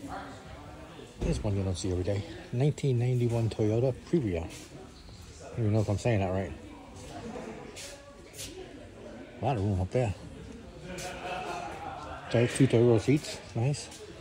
This one you don't see every day. 1991 Toyota Previa. I don't even know if I'm saying that right. A lot of room up there. 2 third row seats. Nice.